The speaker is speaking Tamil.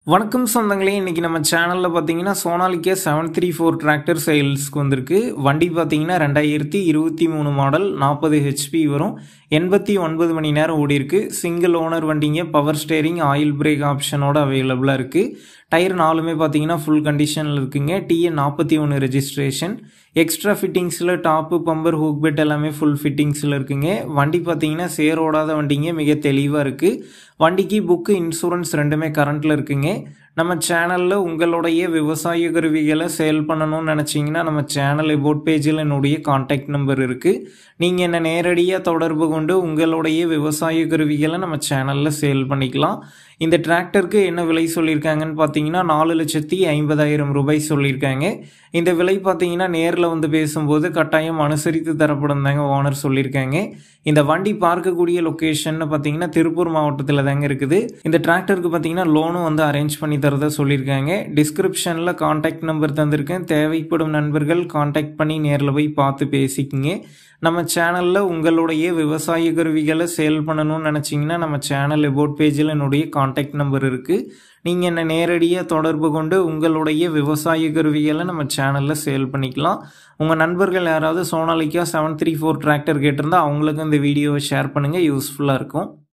வணக்கம் சொந்தங்களே, இன்னைக்கு நம்ம சேனலில் பார்த்தீங்கன்னா சோனாலிக்கா 734 டிராக்டர் சேல்ஸ்க்கு வந்திருக்கு. வண்டி பார்த்தீங்கன்னா 2023 மாடல், 40 ஹெச்பி வரும், 89 மணி நேரம் ஓடி இருக்கு. சிங்கிள் ஓனர் வண்டிங்க, பவர் ஸ்டேரிங், ஆயில் பிரேக் ஆப்ஷனோட அவைலபிளாக இருக்குது. டயர் நாலுமே பார்த்தீங்கன்னா ஃபுல் கண்டிஷனில் இருக்குங்க. TN 41 registration. எக்ஸ்ட்ரா ஃபிட்டிங்ஸில் டாப்பு, பம்பர், ஹூக் பெட் எல்லாமே ஃபுல் ஃபிட்டிங்ஸில் இருக்குங்க. வண்டி பார்த்தீங்கன்னா சேரோடாத வண்டிங்க, மிக தெளிவாக இருக்குது. வண்டிக்கு புக்கு, இன்சூரன்ஸ் ரெண்டுமே கரண்ட்டில் இருக்குங்க. நம்ம சேனலில் உங்களுடைய விவசாய கருவிகளை சேல் பண்ணணும்னு நினச்சிங்கன்னா நம்ம சேனல் அபவுட் பேஜில் என்னுடைய கான்டாக்ட் நம்பர் இருக்குது. நீங்கள் என்னை நேரடியாக தொடர்பு கொண்டு உங்களுடைய விவசாய கருவிகளை நம்ம சேனலில் சேல் பண்ணிக்கலாம். இந்த டிராக்டருக்கு என்ன விலை சொல்லியிருக்காங்கன்னு பார்த்தீங்கன்னா 4,50,000 ரூபாய் சொல்லியிருக்காங்க. இந்த விலை பார்த்தீங்கன்னா நேரில் வந்து பேசும்போது கட்டாயம் அனுசரித்து தரப்படும் தாங்க ஓனர் சொல்லியிருக்காங்க. இந்த வண்டி பார்க்கக்கூடிய லொக்கேஷன் பார்த்தீங்கன்னா திருப்பூர் மாவட்டத்தில் தாங்க இருக்குது. இந்த டிராக்டருக்கு பார்த்தீங்கன்னா லோனும் வந்து அரேஞ்ச் பண்ணி தரதா சொல்லியிருக்காங்க. டிஸ்கிரிப்ஷனில் கான்டாக்ட் நம்பர் தந்திருக்கேன். தேவைப்படும் நண்பர்கள் கான்டாக்ட் பண்ணி நேரில் போய் பார்த்து பேசிக்கிங்க. நம்ம சேனலில் உங்களுடைய விவசாய கருவிகளை சேல் பண்ணணும்னு நினச்சிங்கன்னா நம்ம சேனல் அபவுட் பேஜில் என்னுடைய கான்டாக்ட் நம்பர் இருக்குது. நீங்கள் என்னை நேரடியாக தொடர்பு கொண்டு உங்களுடைய விவசாய கருவிகளை நம்ம சேனலில் சேல் பண்ணிக்கலாம். உங்கள் நண்பர்கள் யாராவது சோனாலிக்கா 734 டிராக்டர் கேட்டிருந்தால் அவங்களுக்கு இந்த வீடியோவை ஷேர் பண்ணுங்கள், யூஸ்ஃபுல்லாக இருக்கும்.